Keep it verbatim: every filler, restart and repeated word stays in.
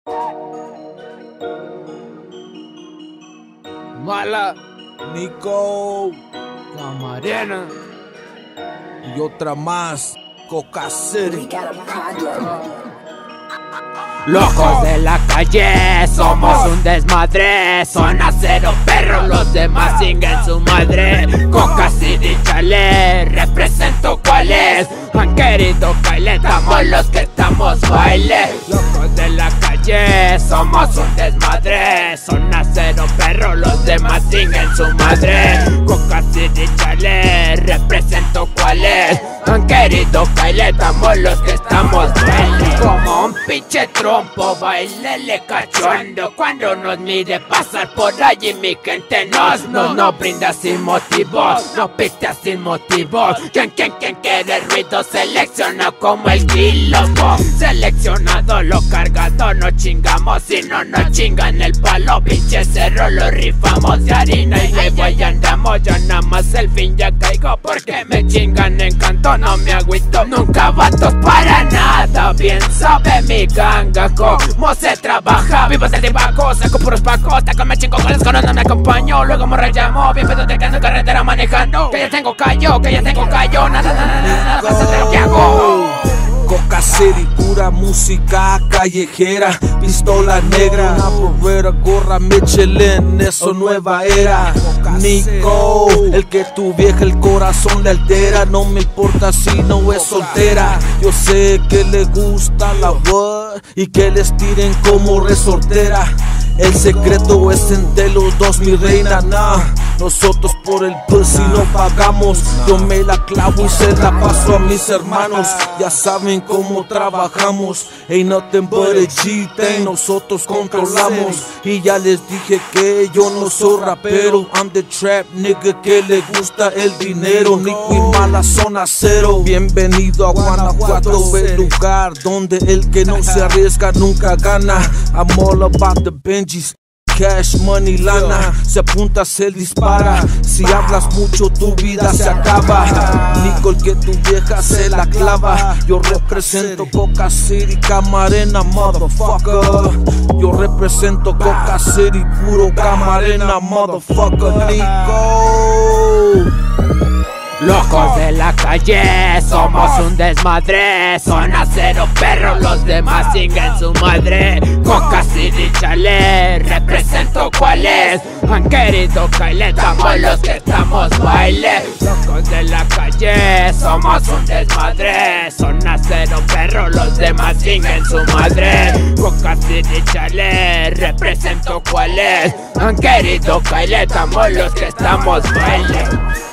Mala, Nico Camarena y otra más, Coca City. Locos de la calle, somos un desmadre. Zona cero perros, los demás siguen su madre. Coca City chale, represento cuál es. Han querido caile, estamos los que estamos baile. Locos de la calle, somos un desmadre. Zona cero perros, los demás siguen su madre. Coca City chale, represento cuál es. Han querido caile, estamos los que estamos baile. Como un pinche trompo, bailele cachondo. Cuando nos mire pasar por allí mi gente nos No, no brinda sin motivos, no pistea sin motivos. Quien, quien, quien quiere ruido selecciona como el quilombo. Seleccionado lo cargado, no chingamos si no nos chingan el palo. Pinche cerro lo rifamos de harina y luego ahí andamos. Ya nada más el fin ya caigo porque me chingan en canto. No me agüito, nunca vatos para nada. Bien sabe mi ganga cómo se trabaja. Vivo de debajo, saco puros pacos. Taco me chingo con las conos, no me acompaño. Luego me rellamo, bien pedo te quedo en carretera manejando. Que ya tengo callo, que ya tengo callo. Nada, nada, nada, nada pasa de lo que hago. Coca City, pura música callejera. Pistola negra, una porrera, gorra Michelin, eso nueva era. Nico, el que tu vieja el corazón le altera. No me importa si no es soltera. Yo sé que le gusta la word y que les tiren como resortera. El secreto es entre los dos, mi reina, nah. Nosotros por el pussy no pagamos. Yo me la clavo y se la paso a mis hermanos. Ya saben cómo trabajamos. Ain't nothing but a G-thing, nosotros controlamos. Y ya les dije que yo no soy rapero. I'm the trap nigga que le gusta el dinero. Nico y Mala, zona cero. Bienvenido a Guanajuato, el lugar donde el que no se arriesga nunca gana. I'm all about the Benjis, cash, money, lana. Se apunta, se dispara. Si hablas mucho tu vida se acaba. Nico, el que tu vieja se la clava. Yo represento Coca City, Camarena, motherfucker. Yo represento Coca City, puro Camarena, motherfucker. Nico. Locos de la calle, somos un desmadre. Zona cero perros, los demás siguen su madre. Coca City chale, represento cuál es. Han querido caile, estamos los que estamos baile. Locos de la calle, somos un desmadre. Zona cero perros, los demás siguen su madre. Coca City chale, represento cuál es. Han querido caile, estamos los que estamos baile.